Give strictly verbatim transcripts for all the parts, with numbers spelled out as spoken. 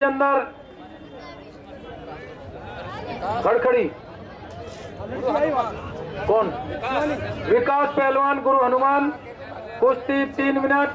अंदर खड़खड़ी कौन? विकास पहलवान गुरु हनुमान, कुश्ती तीन मिनट।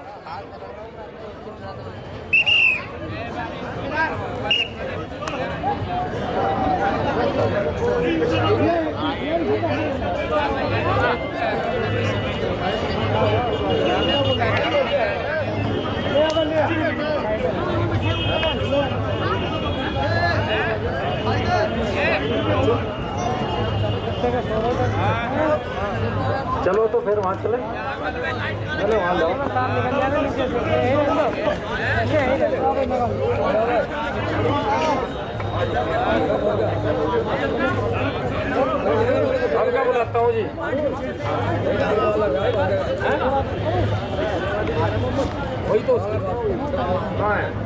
चलो तो फिर वहाँ चले, चलो वहाँ जाओ। अब क्या बुलाता हूँ जी? वही तो कहाँ है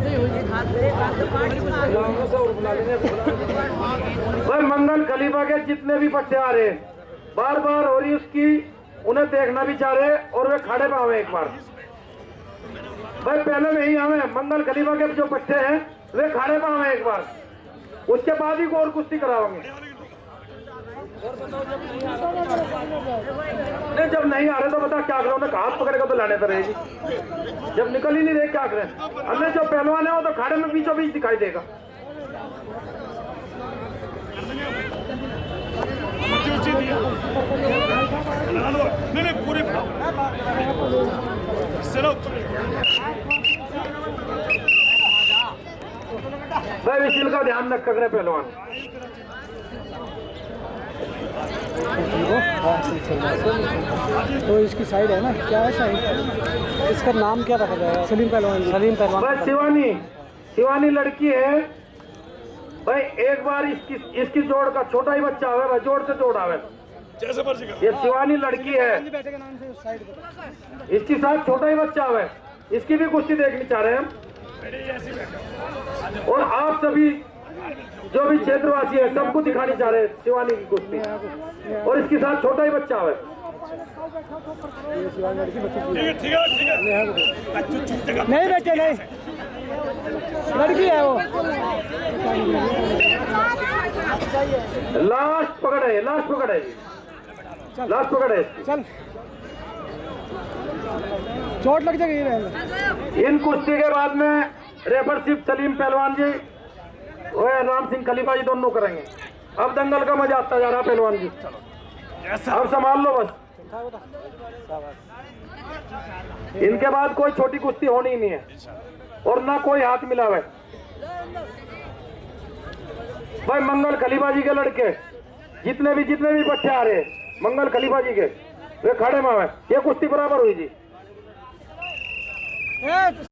भाई? मंगल खलीफा के जितने भी बच्चे आ रहे बार बार हो रही उसकी, उन्हें देखना भी चाह रहे और वे खड़े पे आवे एक बार। भाई पहले नहीं आवे, मंगल खलीफा के जो बच्चे हैं वे खड़े पे आवे एक बार, उसके बाद ही को और कुश्ती कराओगे। नहीं जब नहीं आ रहे तो बता क्या करें? उन्हें हाथ पकड़ेगा तो लाने तो रहेगी, जब निकल ही नहीं रहे क्या करें? हमने जो पहलवान है वो तो खाड़े में बीचों बीच दिखाई देगा। नहीं नहीं पूरे भाई विशिल का ध्यान रख कर पहलवान। तो इसकी साइड है ना, क्या है साइड? इसका नाम क्या रखा जाएगा? सलीम पहलवान। सलीम पहलवान भाई शिवानी, शिवानी लड़की है भाई। एक बार इसकी इसकी जोड़ का छोटा ही बच्चा आवे भाई, जोड़ से जोड़ आवे। ये शिवानी लड़की है, इसके साथ छोटा ही बच्चा आवे, इसकी भी कुश्ती देखनी चाह रहे हैं हम। और आप सभी जो भी क्षेत्रवासी है सबको दिखानी चाह रहे हैं शिवानी की कुश्ती, और इसके साथ छोटा ही बच्चा है। नहीं बेटे नहीं, लड़की है वो। लास्ट पकड़ है, लास्ट पकड़ है, लास्ट पकड़ है। चल चोट लग जाएगी। इन कुश्ती के बाद में रेफर सिर्फ सलीम पहलवान जी और राम सिंह खलीफा जी दोनों करेंगे। अब दंगल का मजा आता जा रहा पहलवान जी, अब संभाल लो बस। इनके बाद कोई छोटी कुश्ती होनी ही नहीं है और ना कोई हाथ मिलावे। भाई मंगल खलीफा जी के लड़के जितने भी जितने भी बच्चे आ रहे मंगल खलीफा जी के, वे खड़े में आवे। ये कुश्ती बराबर हुई जी।